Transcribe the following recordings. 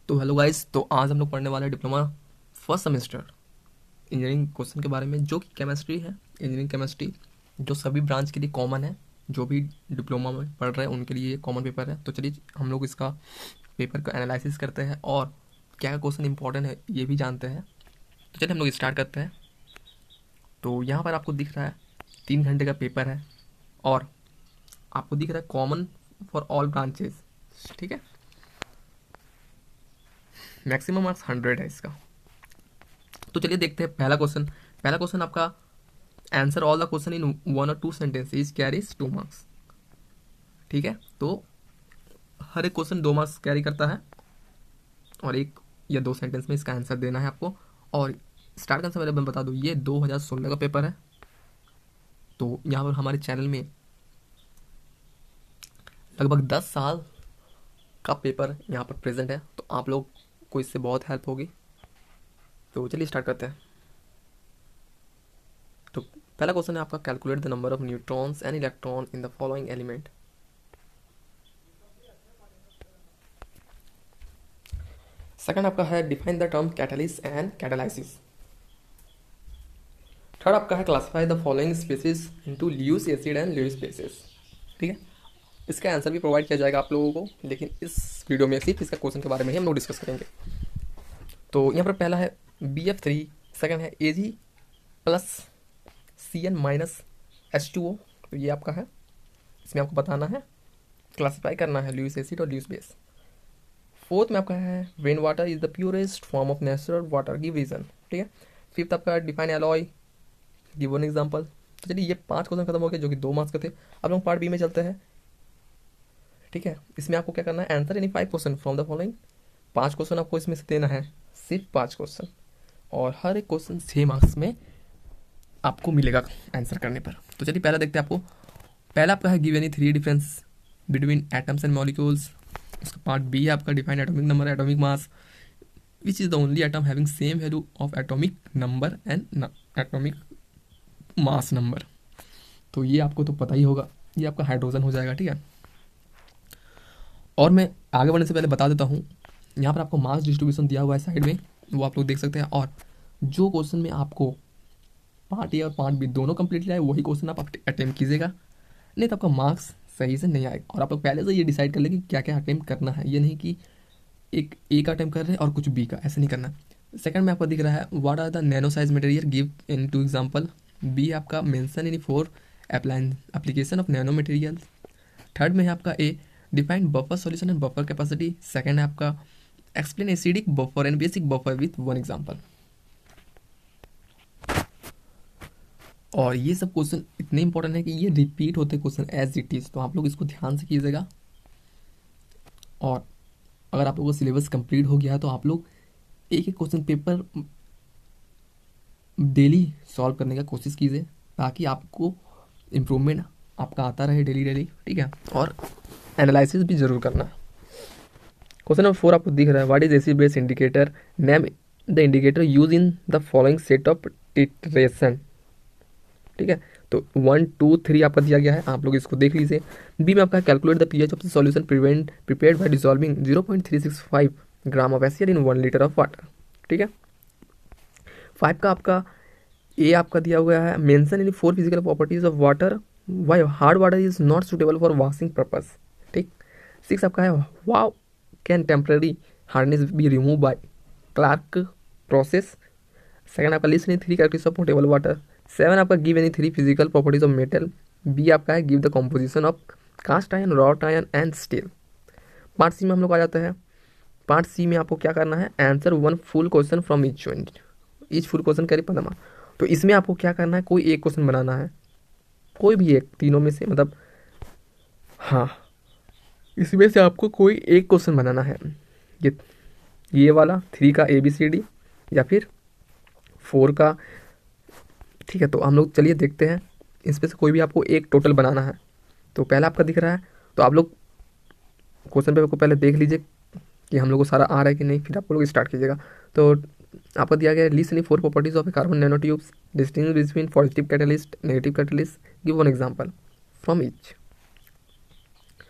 तो hello guys, तो आज हम लोग पढ़ने वाले हैं diploma first semester engineering question के बारे में, जो कि केमिस्ट्री है। इंजीनियरिंग केमिस्ट्री जो सभी ब्रांच के लिए कॉमन है, जो भी डिप्लोमा में पढ़ रहे हैं उनके लिए ये कॉमन पेपर है। तो चलिए हम लोग इसका पेपर का एनालिसिस करते हैं और क्या क्या क्वेश्चन इंपॉर्टेंट है ये भी जानते हैं। तो चलिए हम लोग स्टार्ट करते हैं। तो यहाँ पर आपको दिख रहा है 3 घंटे का पेपर है और आपको दिख रहा है कॉमन फॉर ऑल ब्रांचेस। ठीक है, मैक्सिमम मार्क्स 100 है इसका। तो चलिए देखते हैं पहला क्वेश्चन आपका answer all the question in 1 और 2 सेंटेंस इज कैरीज 2 मार्क्स। ठीक है, तो हर एक क्वेश्चन 2 मार्क्स कैरी करता है और 1 या 2 सेंटेंस में इसका आंसर देना है आपको। और स्टार्ट करने से पहले मैं बता दूं, ये 2016 का पेपर है। तो यहाँ पर हमारे चैनल में लगभग 10 साल का पेपर यहाँ पर प्रेजेंट है, तो आप लोग को इससे बहुत हेल्प होगी। तो चलिए स्टार्ट करते हैं। तो पहला क्वेश्चन है आपका, calculate the number of neutrons and electron in the following element. Second आपका है, define the term catalyst and catalysis. Third आपका है, classify the following species into Lewis acid and Lewis bases. ठीक है, इसका आंसर भी प्रोवाइड किया जाएगा आप लोगों को, लेकिन इस वीडियो में सिर्फ इसका क्वेश्चन के बारे में ही हम लोग डिस्कस करेंगे। तो यहाँ पर पहला है BF3, सेकंड है Ag+Cn-H2O। तो ये आपका है, इसमें आपको बताना है, क्लासिफाई करना है ल्यूस एसिड और ल्यूस बेस। फोर्थ में आपका है, rain water is the purest form of natural water, give reason. ठीक है, फिफ्थ आपका define alloy, give one example. तो चलिए ये 5 क्वेश्चन खत्म हो गए जो कि 2 मार्क्स के थे। अब हम पार्ट बी में चलते हैं। ठीक है, इसमें आपको क्या करना है, answer any 5 question from the following. 5 question आपको इसमें से देना है, सिर्फ 5 क्वेश्चन, और हर एक क्वेश्चन 6 मार्क्स में आपको मिलेगा आंसर करने पर। तो चलिए पहला देखते हैं आपको। पहला आपका है, give any 3 difference between atoms and molecules. उसका पार्ट बी है आपका, define atomic number, atomic mass, which is the only atom having same value of atomic number and atomic mass number. तो ये आपको तो पता ही होगा, ये आपका हाइड्रोजन हो जाएगा। ठीक है, और मैं आगे बढ़ने से पहले बता देता हूँ, यहाँ पर आपको मास डिस्ट्रीब्यूशन दिया हुआ है साइड में, वो आप लोग देख सकते हैं। और जो क्वेश्चन में आपको पार्ट ए और पार्ट बी दोनों कंप्लीटली आए, वही क्वेश्चन आप अटेम्प्ट कीजिएगा, नहीं तो आपका मार्क्स सही से नहीं आएगा। और आप लोग पहले से ये डिसाइड कर ले कि क्या क्या अटेम्प्ट करना है, ये नहीं कि एक ए का अटेम्प्ट कर रहे हैं और कुछ बी का, ऐसा नहीं करना। सेकंड में आपको दिख रहा है, what are the nano size material, give in 2 example. B आपका, mention in 4 application of nano material. Third में है आपका A, define buffer solution and buffer capacity. Second है आपका, explain acidic buffer and basic buffer with 1 example. और ये सब question इतने इंपॉर्टेंट है कि ये रिपीट होते क्वेश्चन एज इट इज, तो आप लोग इसको ध्यान से कीजिएगा। और अगर आप लोगों का सिलेबस कंप्लीट हो गया है तो आप लोग एक एक क्वेश्चन पेपर डेली सॉल्व करने का कोशिश कीजिए, ताकि आपको इम्प्रूवमेंट आपका आता रहे डेली डेली। ठीक है, और एनालिसिस भी जरूर करना। क्वेश्चन नंबर 4 आपको दिख रहा है, what is acid base indicator, name the indicator use in the following set of titration. ठीक है, तो 1 2 3 आपका दिया गया है, आप लोग इसको देख लीजिए। बी में आपका, calculate the pH of the solution prepared by dissolving 0.365 gram of acid in 1 litre of water. ठीक है, 5 का आपका ए आपका दिया हुआ है, mention in 4 physical properties of water why hard water is not suitable for washing purpose. ठीक, 6 आपका है, how can temporary hardness be remove by Clark process. Second आपका, list in 3 characteristics of potable water. 7 आपका, give any 3 physical properties of metal. B आपका है, give the composition of cast iron, wrought iron and steel. Part C में हम लोग आ जाते हैं। Part C में आपको क्या करना है, answer 1 full question from each full question carry 15 marks. तो इसमें आपको क्या करना है, कोई एक क्वेश्चन बनाना है, कोई भी एक, तीनों में से, मतलब हाँ, इसमें से आपको कोई एक क्वेश्चन बनाना है। ये वाला 3 का ABCD या फिर 4 का। ठीक है, तो हम लोग चलिए देखते हैं, इसमें से कोई भी आपको एक टोटल बनाना है। तो पहला आपका दिख रहा है, तो आप लोग क्वेश्चन पेपर को पहले देख लीजिए कि हम लोग को सारा आ रहा है कि नहीं, फिर आप लोग स्टार्ट कीजिएगा। तो आपको दिया गया है, list any 4 properties of a carbon nano tubes, distinguish between positive catalyst negative catalyst, give one example from each.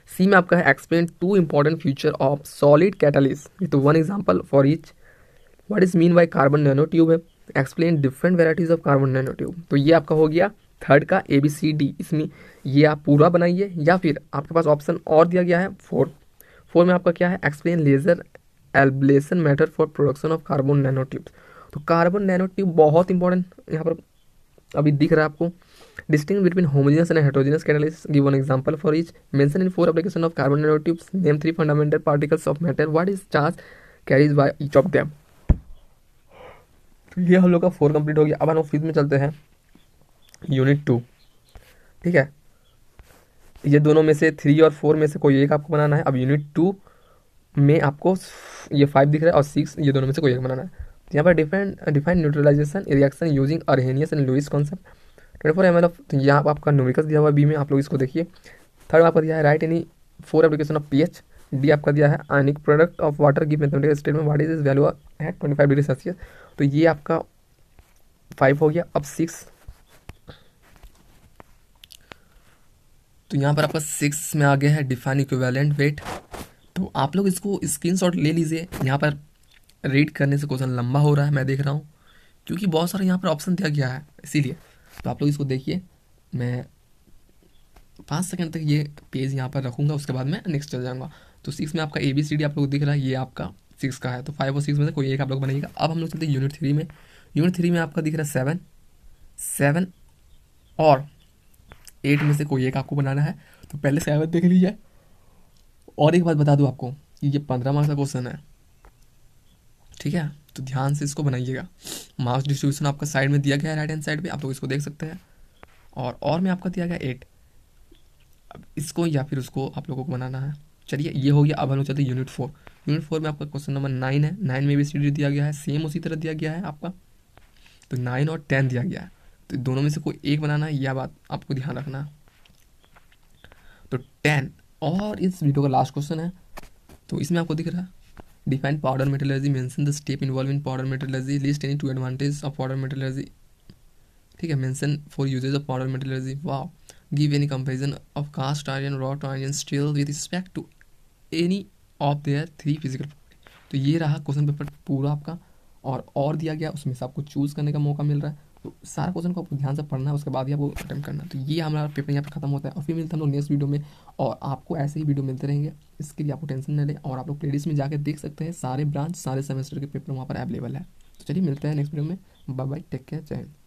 C में आपका है explain two important feature of solid catalyst with one example for each. What is mean by carbon nano tube है, explain different varieties of carbon nano tube. तो ये आपका हो गया third का ABCD। इसमें ये आप पूरा बनाइए, या फिर आपके पास ऑप्शन और दिया गया है 4 में आपका क्या है, explain laser ablation method for production of carbon nano tubes. तो कार्बन नैनो ट्यूब बहुत इंपॉर्टेंट यहाँ पर अभी दिख रहा है आपको। Distinguish between homogeneous and heterogeneous catalyst, give one example for each, mention in 4 application of carbon nano tubes, name 3 fundamental particles of matter, what is charge carries by each of them. तो ये हम लोग का 4 complete हो गया। अब हम 5th में चलते हैं, यूनिट 2। ठीक है, ये दोनों में से 3 और 4 में से कोई एक आपको बनाना है। अब यूनिट 2 में आपको ये 5 दिख रहा है और 6, ये दोनों में से कोई एक बनाना है। तो यहाँ पर define neutralization reaction using Arrhenius and Lewis concept, 24 ml of, तो यहाँ पर आपका न्यूमेरिकल्स दिया हुआ है बी में, आप लोग इसको देखिए। थर्ड आपका दिया है write any 4 application of pH। D आपका दिया है ionic product of water give mathematical statement, what is is value है 25 डिग्री सेल्सियस। तो ये आपका 5 हो गया। अब 6, तो यहाँ पर आपका 6 में आ गया है डिफाइन इक्विवेलेंट वेट। तो आप लोग इसको स्क्रीनशॉट ले लीजिए, यहाँ पर रीड करने से क्वेश्चन लंबा हो रहा है मैं देख रहा हूँ, क्योंकि बहुत सारा यहाँ पर ऑप्शन दिया गया है इसीलिए। तो आप लोग इसको देखिए, मैं 5 सेकंड तक ये पेज यहाँ पर रखूँगा, उसके बाद मैं नेक्स्ट चल जाऊँगा। तो 6 में आपका ABCD आप लोग दिख रहा है, ये आपका 6 का है। तो 5 और 6 में से कोई एक आप लोग बनाइएगा। अब हम लोग चलते हैं यूनिट 3 में। यूनिट 3 में आपका दिख रहा है 7 और 8 में से कोई एक आपको बनाना है। तो पहले 7 देख लीजिए। और एक बात बता दूं आपको, ये 15 मार्क्स का क्वेश्चन है, ठीक है, तो ध्यान से इसको बनाइएगा। मार्क्स डिस्ट्रीब्यूशन आपका साइड में दिया गया है, राइट हैंड साइड पे, आप लोग इसको देख सकते हैं। और में आपका दिया गया 8। अब इसको या फिर उसको आप लोगों को बनाना है। चलिए, ये हो गया। अब हम लोग चलते हैं यूनिट 4। यूनिट 4 में आपका क्वेश्चन नंबर 9 है। 9 में भी ABCD दिया गया है, सेम उसी तरह दिया गया है आपका। तो 9 और 10 दिया गया है, तो दोनों में से कोई एक बनाना है, यह बात आपको ध्यान रखना है। तो 10 और इस वीडियो का लास्ट क्वेश्चन है। तो इसमें आपको दिख रहा है define powder metallurgy, mention the step involve in powder metallurgy, list any 2 advantage of powder metallurgy. ठीक है, mention 4 usages of powder metallurgy, वाओ, give any comparison of cast iron wrought iron steel with respect to any of their 3 physical property. तो ये रहा question paper पूरा आपका, और दिया गया उसमें से आपको चूज करने का मौका मिल रहा है। तो सारा क्वेश्चन को आपको ध्यान से पढ़ना है, उसके बाद ही आपको अटेम्प्ट करना है। तो ये हमारा पेपर यहाँ पर खत्म होता है, और फिर मिलता है हम लोग नेक्स्ट वीडियो में। और आपको ऐसे ही वीडियो मिलते रहेंगे, इसके लिए आपको टेंशन न लें। और आप लोग प्लेलिस्ट में जाकर देख सकते हैं, सारे ब्रांच सारे सेमेस्टर के पेपर वहाँ पर अवेलेबल है। तो चलिए मिलते हैं नेक्स्ट वीडियो में। बाय बाय, टेक केयर, जय हिंद।